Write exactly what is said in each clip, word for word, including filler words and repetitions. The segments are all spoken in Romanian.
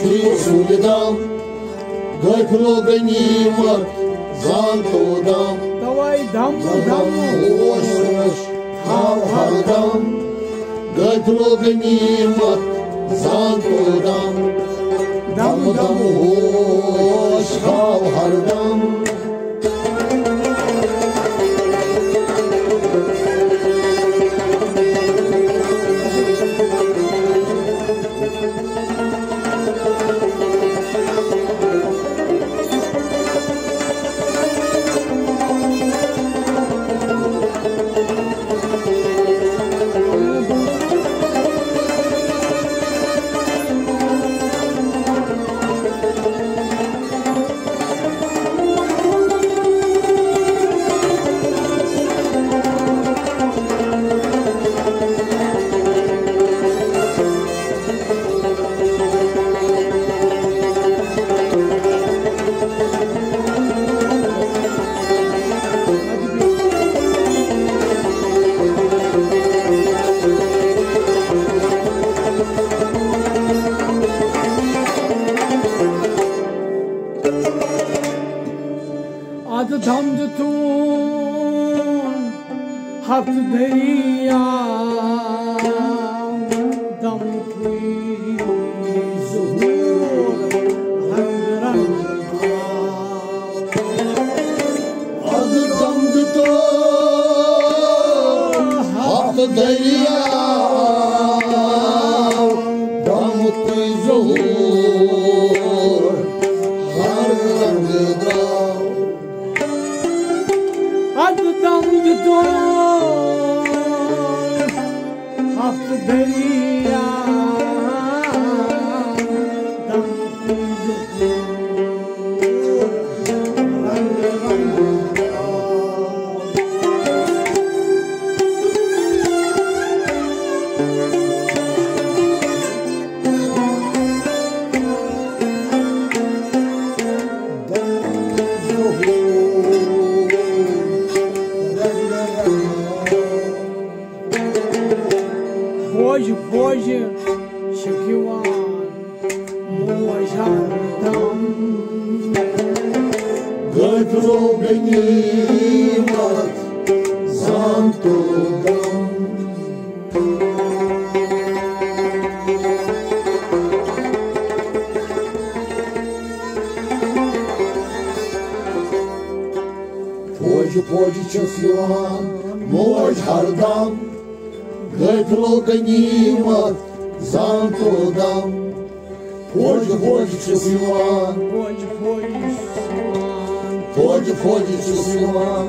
Судам, дай прогонимат, зантудам. Давай дам, дам, Ошраш, хавхардам, дай прогонимат, зантудам. Дам, дам, ош, хавхардам. Adı tam tutun hak derya dam kuy zuhur hangrang Adı tam tutun hak derya dam kuy zuhur hangrang Adı tam tutun hak derya dam kuy zuhur hangrang Hoje, hoje, chegou a mojartam. Дай прогонимат, зантудам. Pode, pode te enfiar, mojartam. Дай прогонимат, зантудам. Pode, pode te enfiar, Hoje, hoje, pode, pode te enfiar.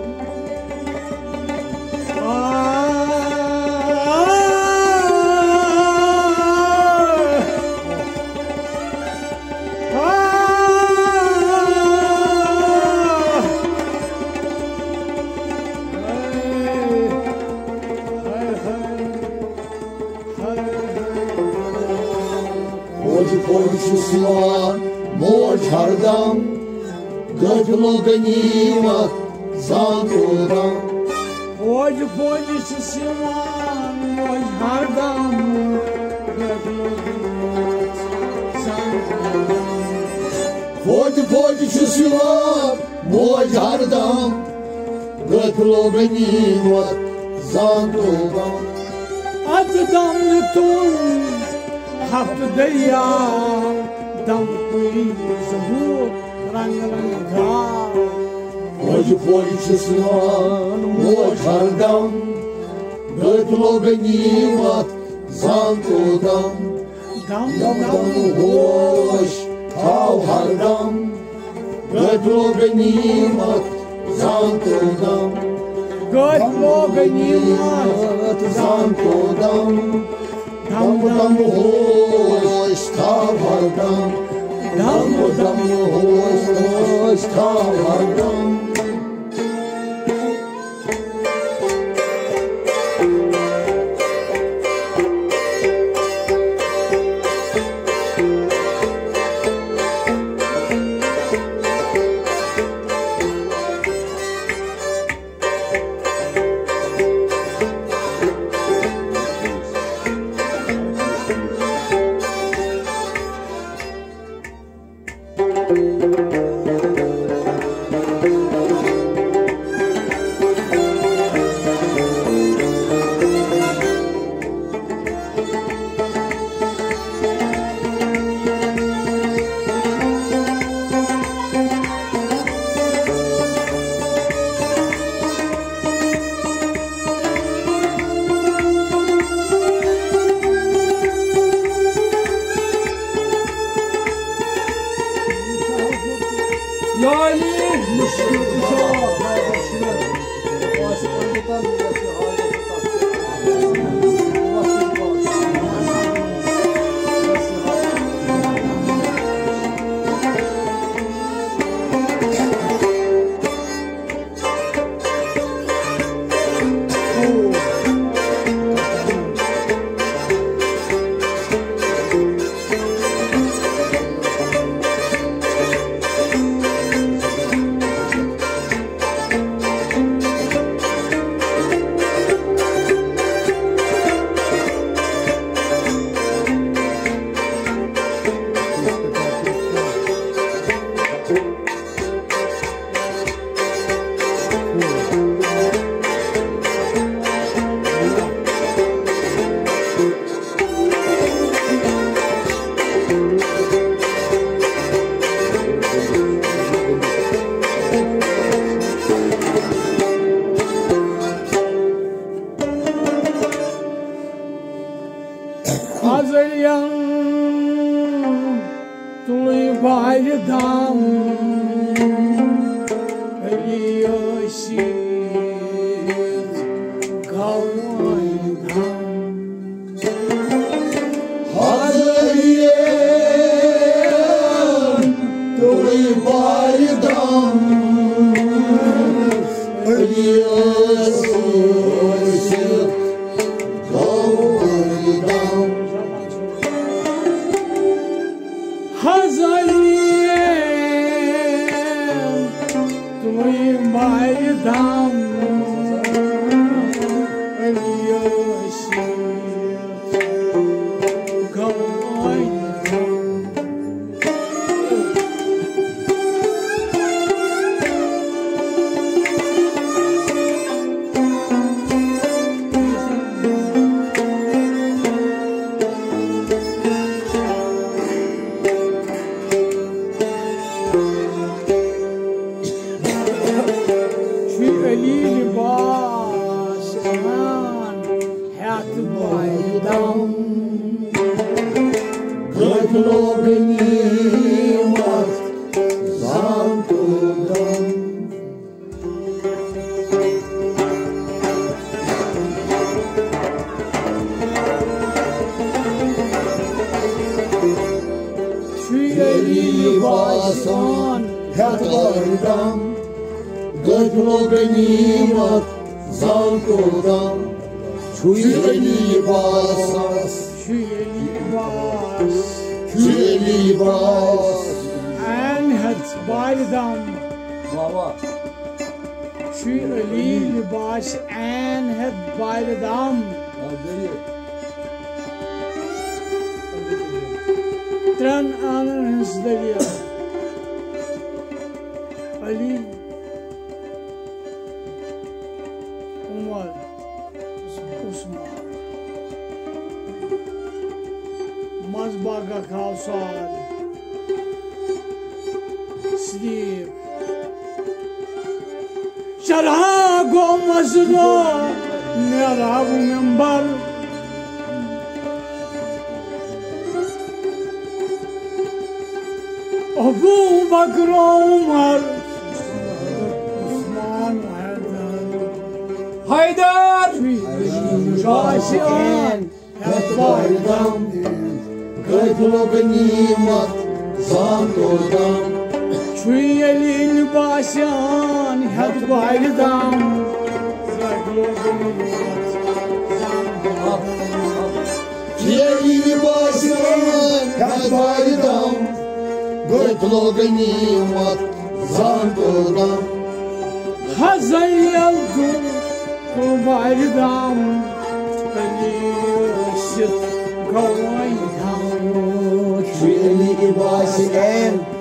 Pode, pode te enfiar, mojartam. Дай прогонимат, зантудам. hoje, hoje, se chamar mojartam. Pode, pode te enfiar, mojartam. Дай прогонимат, зантудам. Adı dam tutun hak derya dam kuy zuhur rang rang dam. Pode, pode te enfiar, mojartam. Дай прогонимат, зантудам. Dam Dam, dam dam, hoş, havhardam. Дай прогонимат, зантудам. göt moganimat. Zantudam. Dam, dam, hoş, havhardam. Dam, dam, hoş, hoş, havhardam.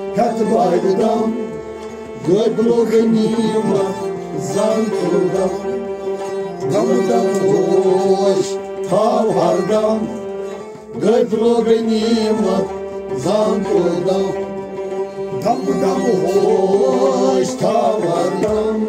Katvaidam, Göbloganima, Zantudam, Damdam Hoş, Tavhardam, Göbloganima, Zantudam, Damdam Hoş, Tavhardam.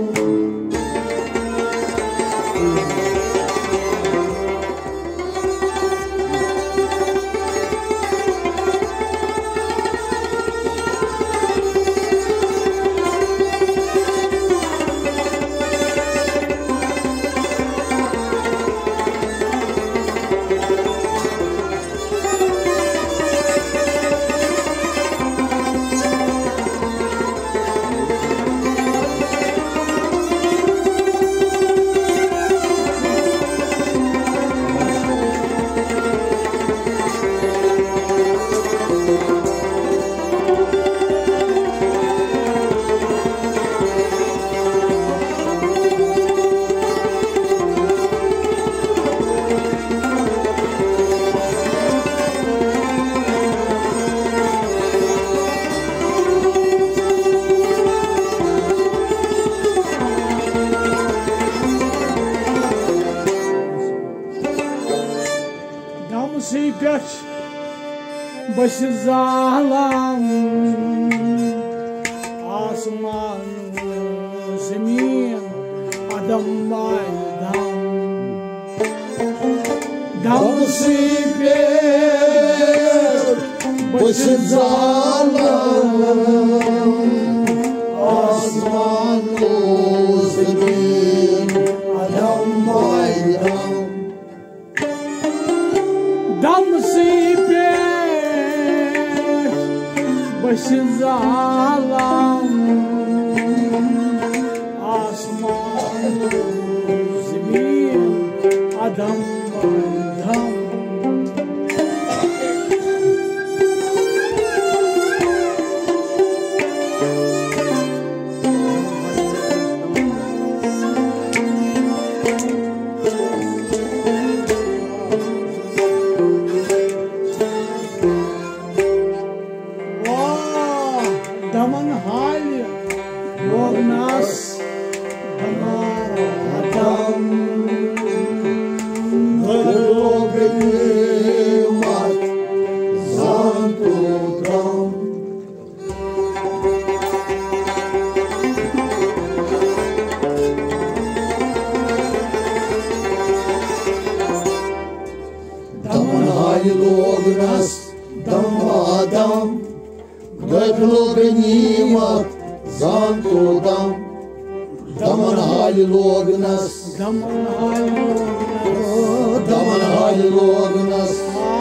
Başı zalam Asman zemin Adam maydam Dam sipir Başı zalam Asman zemin Adam maydam Dam sipir Başı zalam Asman zemin Adam maydam Daman hali Yornas Adam Göbloganimat Zantudam Daman hali Yornas Adam Göbloganimat Zantudam Daman hali Lognas Daman hali Daman hali Lognas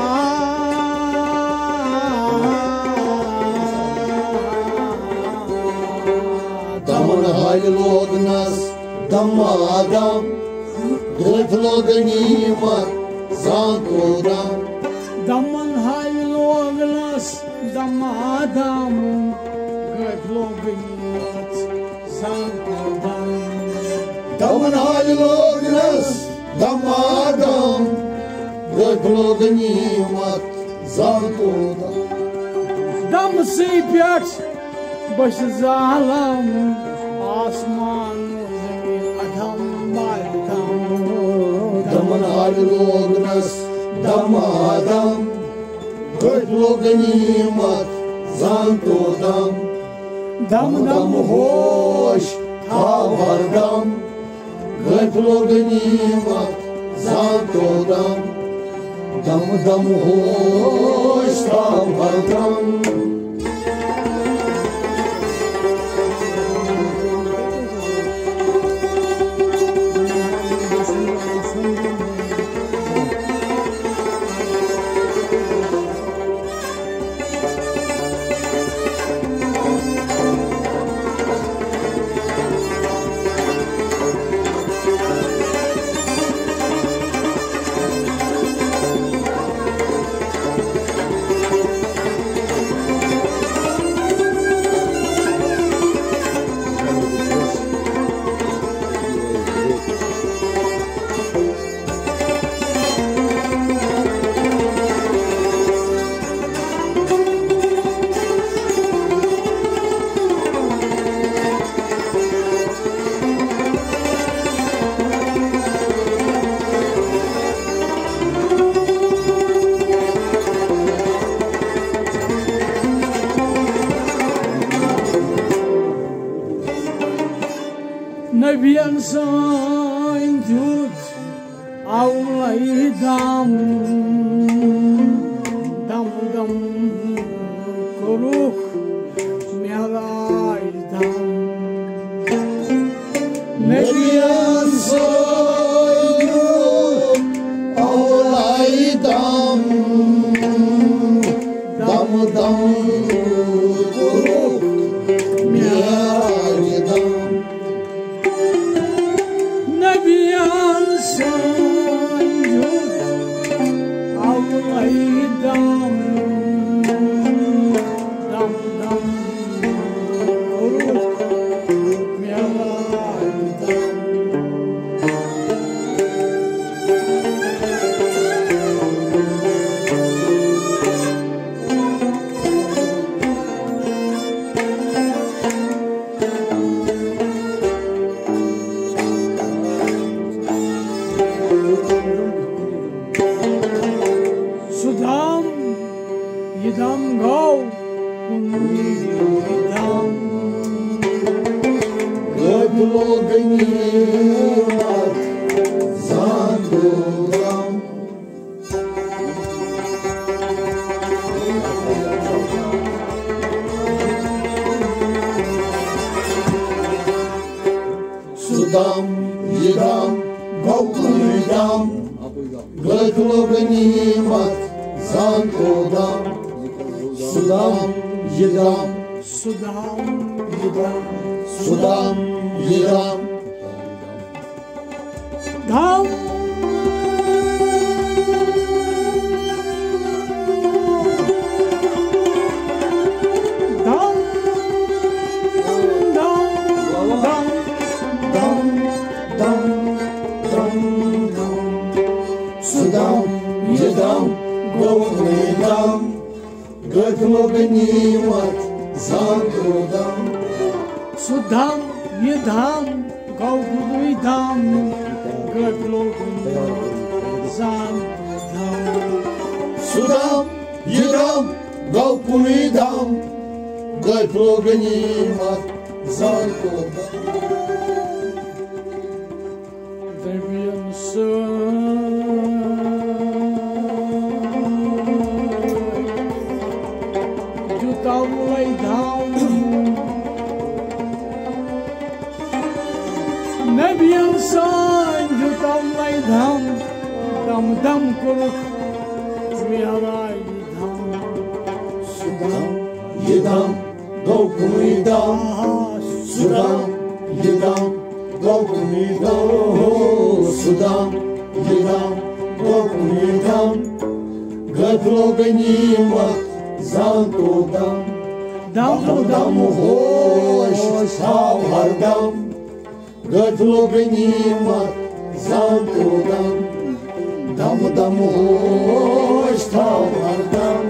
Daman hali Lognas Damadam Göbloganimat Zantudam Daman hali Lognas Damadam Göbloganimat Zantudam Daman hali Lognas Damadam Göbloganimat Zantudam Dam sipir Başı zalam Asman zemin Adam maydam Daman hali Lognas Damadam Göbloganimat Zantudam Dam Dam hoş Tavhardam Göbloganimat Zantudam Dam dam hoş Tavhardam Nebiyan sain jut Aulai dam Dam dam Kuruk Miarai dam Nebiyan sain jut Aulai dam Dam dam Kuruk Miarai dam Nebiyan sain jut Aulai dam Dam dam Kuruk Miarai dam Sudam Yidam go Yidam Gagloganimat Zandudam Sudam Yidam Gagloganimat Gagloganimat Zandudam Sudam Yidam Sudam Yidam Sudam Yidam Dam Dam Dam Dam Dam Dam Dam Dam Sudam Yidam Gagloganimat Gagloganimat Zandudam Sudam Yidam Gaugudam Gaglogum Zan Sudam Yidam Gaupunidam Gagloganimat Zandudam Debiyan sain Jut Aulai dam Nebiyan sain Jut Aulai dam Dam dam kuruk Miarai dam Sudam Yidam Gaupunidam Sudam Yidam Gaupunidam Sudam Yidam Gaupunidam Gagloganimat Zandudam Dam Dam hoş Savhardam Gagloganimat Zandudam Dam dam hoş Savhardam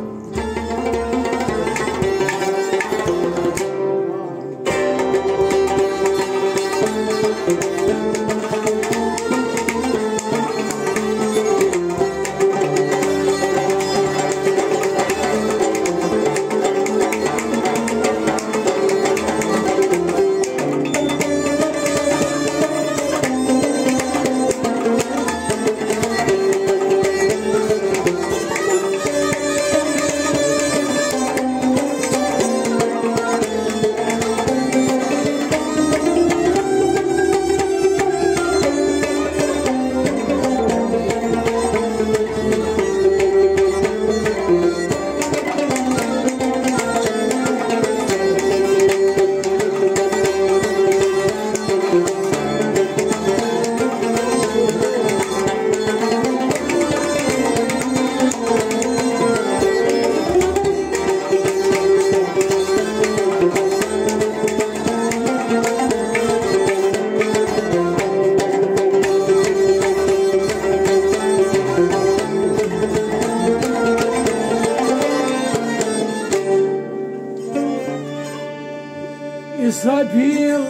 Israfil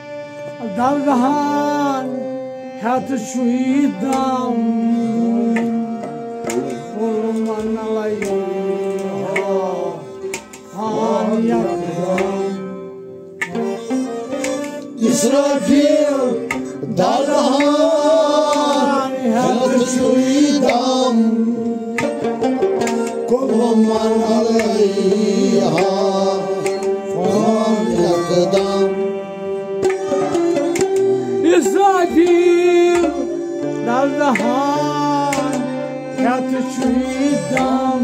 Dalgahan Hat Shuidam Pulumanalai Han Yakam Israfil Dardahan Yatışuydam Kolumar aleyha Fon yakıdam İsrafil Dardahan Yatışuydam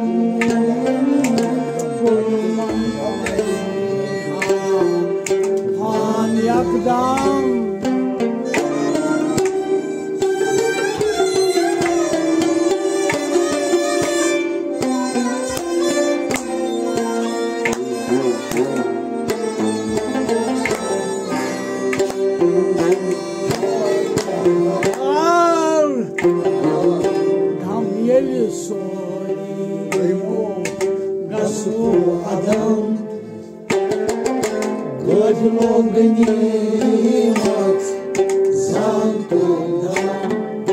Kolumar aleyha Fon yakıdam Adam Gözlüm ganimet Zantuldan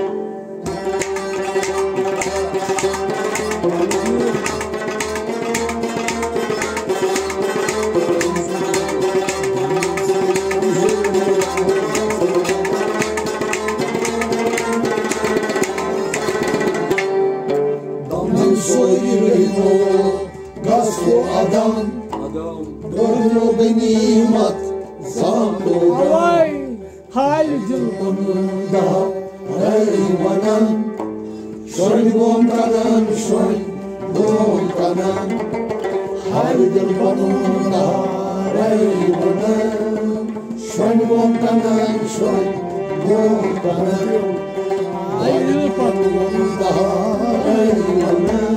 Damdan soyurayım Gasfu adam, Dörlü ganimet Zantuldan Havay Halidil Onunda hayvanan Şoy bonkanan, şoy bonkanan Haydir onunda hayvanan Şoy bonkanan, şoy bonkanan Haydir onunda hayvanan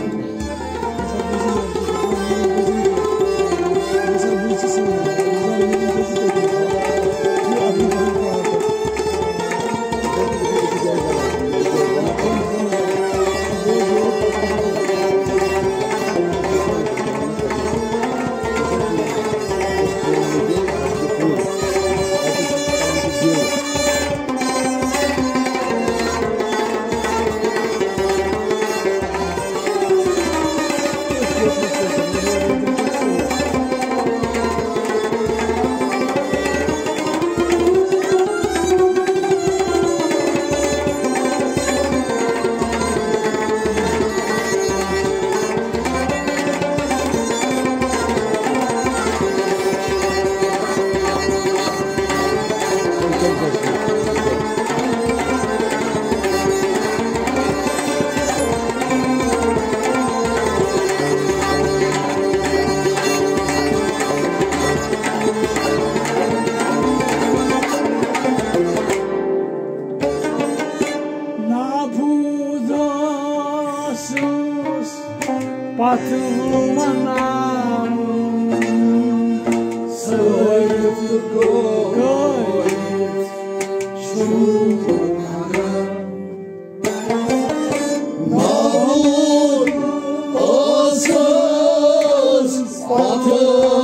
Patılmanam Söyletti koyut Şunlara Mahmut Asız Patıl